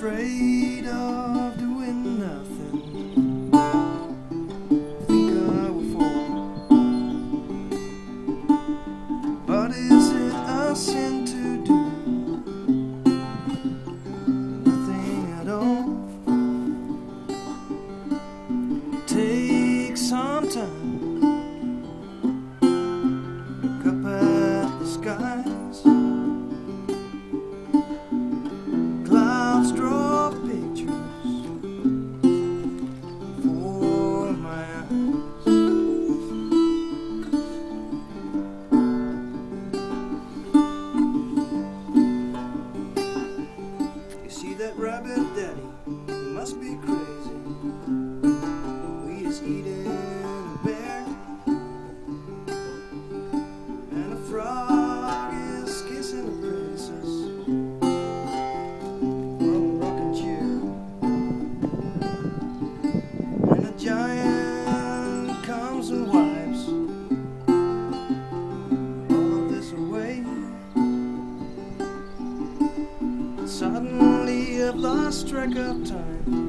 afraid of doing nothing. Think I will fall. But is it a sin to do nothing at all? Take some time, look up at the skies. Clouds draw pictures for my eyes. You see that rabbit, Daddy? He must be crazy. We is eating a bear, and a frog is kissing a princess. And a giant comes and wipes all of this away. Suddenly I've lost track of time.